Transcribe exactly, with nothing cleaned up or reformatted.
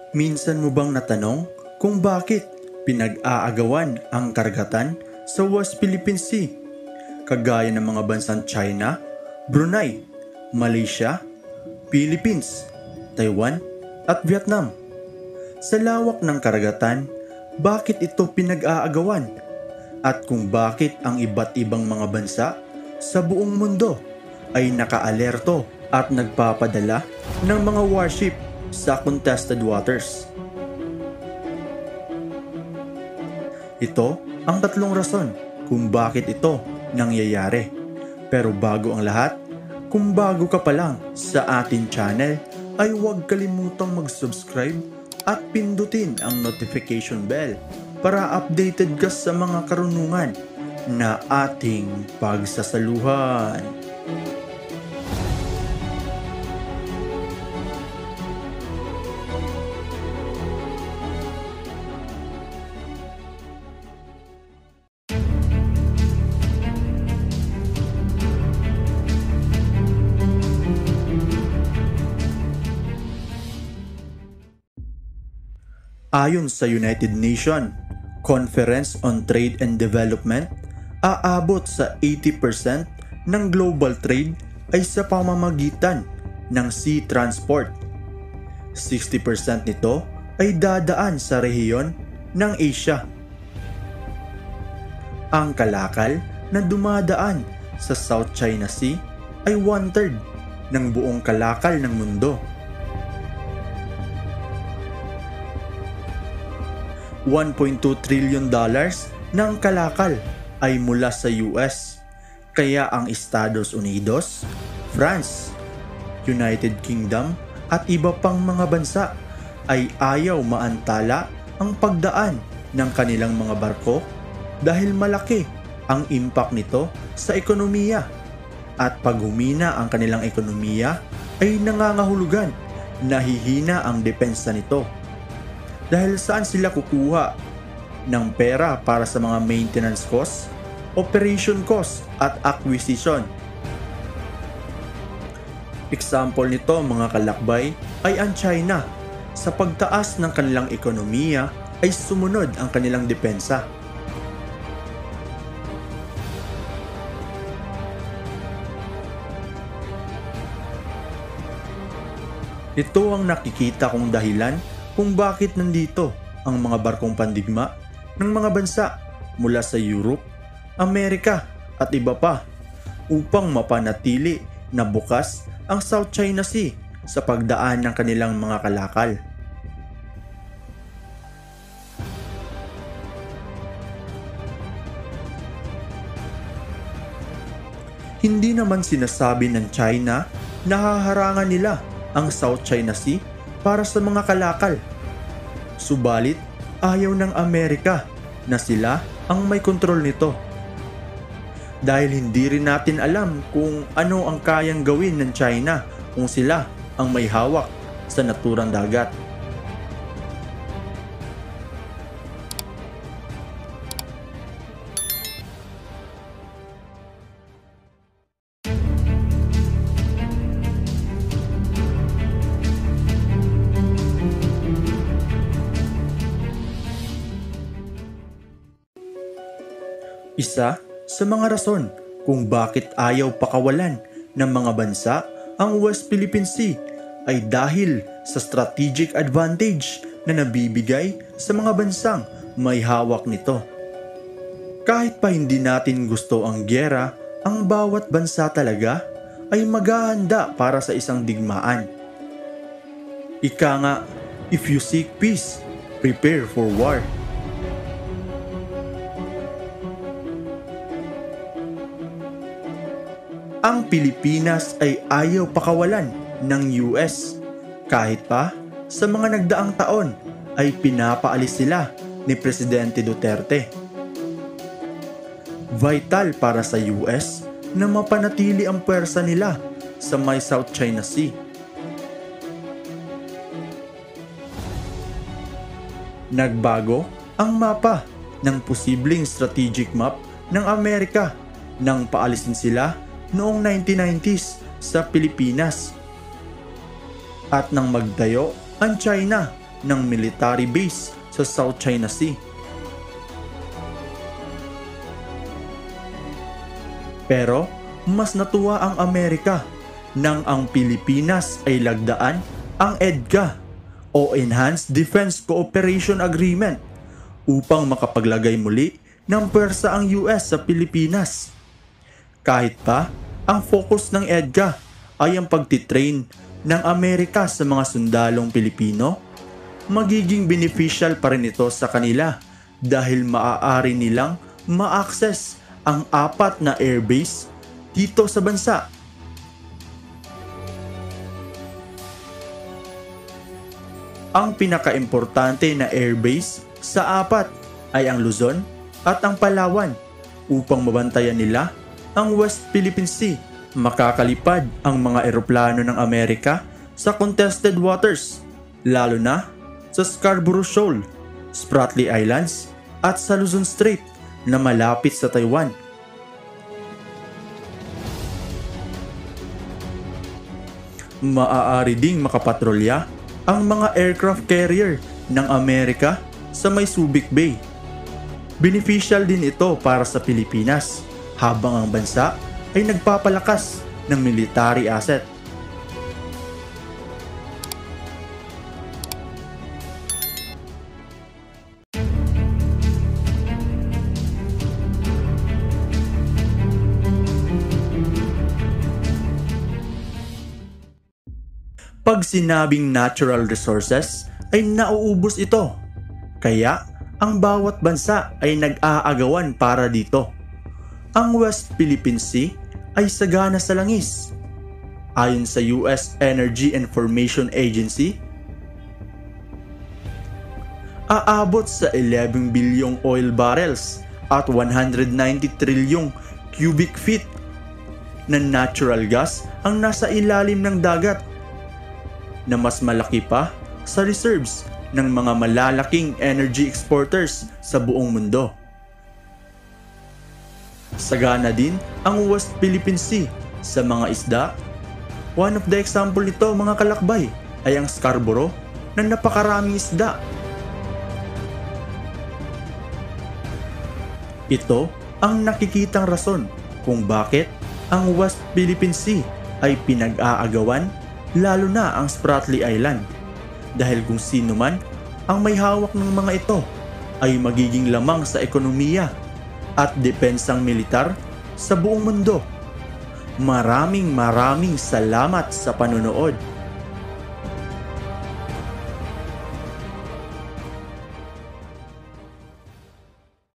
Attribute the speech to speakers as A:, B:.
A: Minsan mo bang natanong kung bakit pinag-aagawan ang karagatan sa West Philippine Sea, kagaya ng mga bansang China, Brunei, Malaysia, Philippines, Taiwan at Vietnam? Sa lawak ng karagatan, bakit ito pinag-aagawan? At kung bakit ang iba't ibang mga bansa sa buong mundo ay nakaalerto at nagpapadala ng mga warship sa contested waters? Ito ang tatlong rason kung bakit ito nangyayari. Pero bago ang lahat, kung bago ka pa lang sa ating channel, ay huwag kalimutang mag-subscribe at pindutin ang notification bell para updated ka sa mga karunungan na ating pagsasaluhan. Ayon sa United Nations Conference on Trade and Development, aabot sa eighty percent ng global trade ay sa pamamagitan ng sea transport. sixty percent nito ay dadaan sa rehiyon ng Asia. Ang kalakal na dumadaan sa South China Sea ay one-third ng buong kalakal ng mundo. one point two trillion dollars ng kalakal ay mula sa U S, kaya ang Estados Unidos, France, United Kingdom at iba pang mga bansa ay ayaw maantala ang pagdaan ng kanilang mga barko dahil malaki ang impact nito sa ekonomiya, at pag humina ang kanilang ekonomiya ay nangangahulugan na hihina ang depensa nito. Dahil saan sila kukuha ng pera para sa mga maintenance cost, operation cost at acquisition? Example nito mga kalakbay ay ang China. Sa pagtaas ng kanilang ekonomiya ay sumunod ang kanilang depensa. Ito ang nakikita kong dahilan kung bakit nandito ang mga barkong pandigma ng mga bansa mula sa Europe, Amerika at iba pa upang mapanatili na bukas ang South China Sea sa pagdaan ng kanilang mga kalakal. Hindi naman sinasabi ng China na haharangan nila ang South China Sea para sa mga kalakal. Subalit, ayaw ng Amerika na sila ang may kontrol nito. Dahil hindi rin natin alam kung ano ang kayang gawin ng China kung sila ang may hawak sa naturang dagat. Isa sa mga rason kung bakit ayaw pakawalan ng mga bansa ang West Philippine Sea ay dahil sa strategic advantage na nabibigay sa mga bansang may hawak nito. Kahit pa hindi natin gusto ang giyera, ang bawat bansa talaga ay maghahanda para sa isang digmaan. Ika nga, if you seek peace, prepare for war. Ang Pilipinas ay ayaw pakawalan ng U S kahit pa sa mga nagdaang taon ay pinapaalis sila ni Presidente Duterte. Vital para sa U S na mapanatili ang puwersa nila sa may South China Sea. Nagbago ang mapa ng posibleng strategic map ng Amerika nang paalisin sila noong nineteen nineties sa Pilipinas, at nang magtayo ang China ng military base sa South China Sea. Pero mas natuwa ang Amerika nang ang Pilipinas ay lagdaan ang EDCA o Enhanced Defense Cooperation Agreement upang makapaglagay muli ng pwersa ang U S sa Pilipinas. Kahit pa ang focus ng EDCA ay ang pagtitrain ng Amerika sa mga sundalong Pilipino, magiging beneficial pa rin ito sa kanila dahil maaari nilang ma-access ang apat na airbase dito sa bansa. Ang pinaka-importante na airbase sa apat ay ang Luzon at ang Palawan upang mabantayan nila ang West Philippine Sea. Makakalipad ang mga eroplano ng Amerika sa contested waters, lalo na sa Scarborough Shoal, Spratly Islands at sa Luzon Strait na malapit sa Taiwan. Maaari ding makapatrolya ang mga aircraft carrier ng Amerika sa may Subic Bay. Beneficial din ito para sa Pilipinas habang ang bansa ay nagpapalakas ng military asset. Pag sinabing natural resources ay nauubos ito. Kaya ang bawat bansa ay nag-aagawan para dito. Ang West Philippine Sea ay sagana sa langis. Ayon sa U S Energy Information Agency, aabot sa eleven bilyong oil barrels at one hundred ninety trilyong cubic feet na natural gas ang nasa ilalim ng dagat, na mas malaki pa sa reserves ng mga malalaking energy exporters sa buong mundo. Sagana din ang West Philippine Sea sa mga isda. One of the example nito, mga kalakbay, ay ang Scarborough na napakaraming isda. Ito ang nakikitang rason kung bakit ang West Philippine Sea ay pinag-aagawan, lalo na ang Spratly Island, dahil kung sino man ang may hawak ng mga ito ay magiging lamang sa ekonomiya at depensang militar sa buong mundo. Maraming maraming salamat sa panonood.